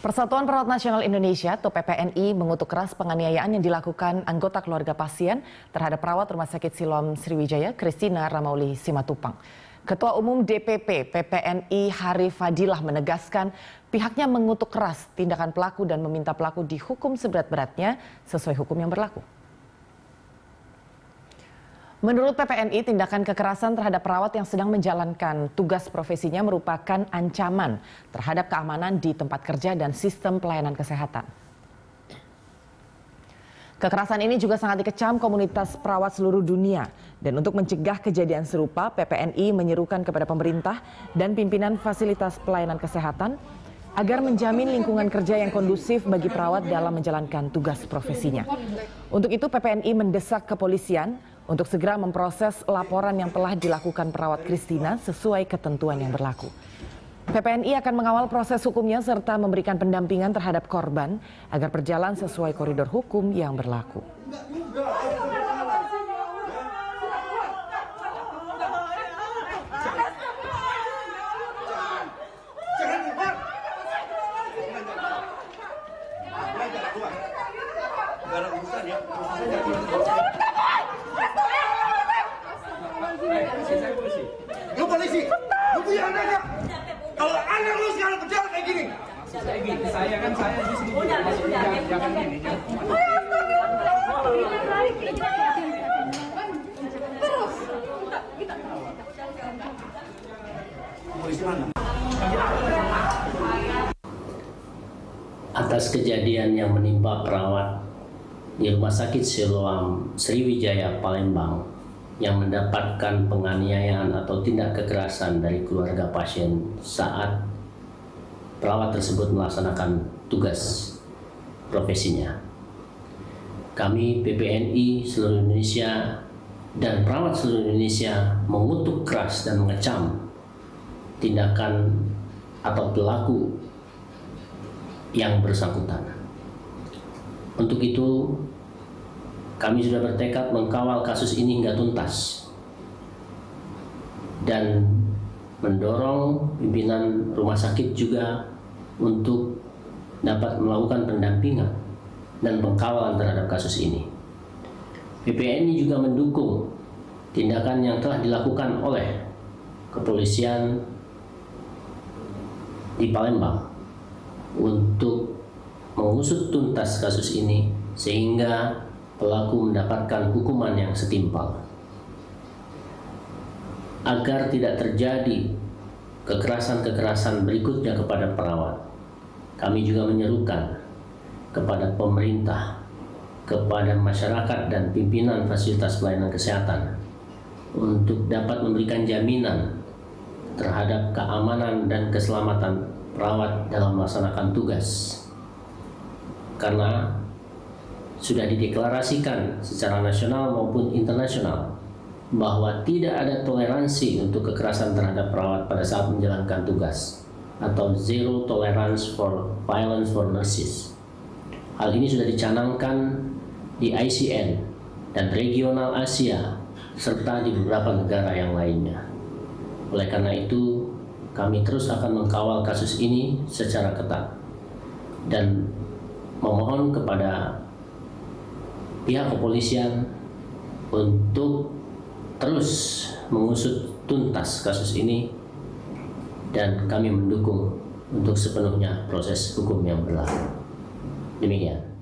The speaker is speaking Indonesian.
Persatuan Perawat Nasional Indonesia atau PPNI mengutuk keras penganiayaan yang dilakukan anggota keluarga pasien terhadap perawat Rumah Sakit Siloam Sriwijaya, Christina Ramauli Simatupang. Ketua Umum DPP PPNI Hari Fadilah menegaskan pihaknya mengutuk keras tindakan pelaku dan meminta pelaku dihukum seberat-beratnya sesuai hukum yang berlaku. Menurut PPNI, tindakan kekerasan terhadap perawat yang sedang menjalankan tugas profesinya merupakan ancaman terhadap keamanan di tempat kerja dan sistem pelayanan kesehatan. Kekerasan ini juga sangat dikecam komunitas perawat seluruh dunia. Dan untuk mencegah kejadian serupa, PPNI menyerukan kepada pemerintah dan pimpinan fasilitas pelayanan kesehatan agar menjamin lingkungan kerja yang kondusif bagi perawat dalam menjalankan tugas profesinya. Untuk itu, PPNI mendesak kepolisian untuk segera memproses laporan yang telah dilakukan perawat Christina sesuai ketentuan yang berlaku. PPNI akan mengawal proses hukumnya serta memberikan pendampingan terhadap korban agar berjalan sesuai koridor hukum yang berlaku. Lu polisi, lu punya anak. Kalau anak lu sekarang kerja kayak gini. Saya di sini. Jangan gini. Terus. Atas kejadian yang menimpa perawat di Rumah Sakit Siloam Sriwijaya, Palembang, yang mendapatkan penganiayaan atau tindak kekerasan dari keluarga pasien saat perawat tersebut melaksanakan tugas profesinya. Kami PPNI seluruh Indonesia dan perawat seluruh Indonesia mengutuk keras dan mengecam tindakan atau pelaku yang bersangkutan. Untuk itu, kami sudah bertekad mengkawal kasus ini hingga tuntas dan mendorong pimpinan rumah sakit juga untuk dapat melakukan pendampingan dan pengkawalan terhadap kasus ini. PPNI juga mendukung tindakan yang telah dilakukan oleh kepolisian di Palembang untuk mengusut tuntas kasus ini sehingga pelaku mendapatkan hukuman yang setimpal. Agar tidak terjadi kekerasan-kekerasan berikutnya kepada perawat, kami juga menyerukan kepada pemerintah, kepada masyarakat dan pimpinan fasilitas pelayanan kesehatan untuk dapat memberikan jaminan terhadap keamanan dan keselamatan perawat dalam melaksanakan tugas. Karena sudah dideklarasikan secara nasional maupun internasional bahwa tidak ada toleransi untuk kekerasan terhadap perawat pada saat menjalankan tugas atau zero tolerance for violence for nurses. Hal ini sudah dicanangkan di ICN dan regional Asia serta di beberapa negara yang lainnya. Oleh karena itu, kami terus akan mengkawal kasus ini secara ketat dan memohon kepada pihak kepolisian untuk terus mengusut tuntas kasus ini dan kami mendukung untuk sepenuhnya proses hukum yang berlaku. Demikian.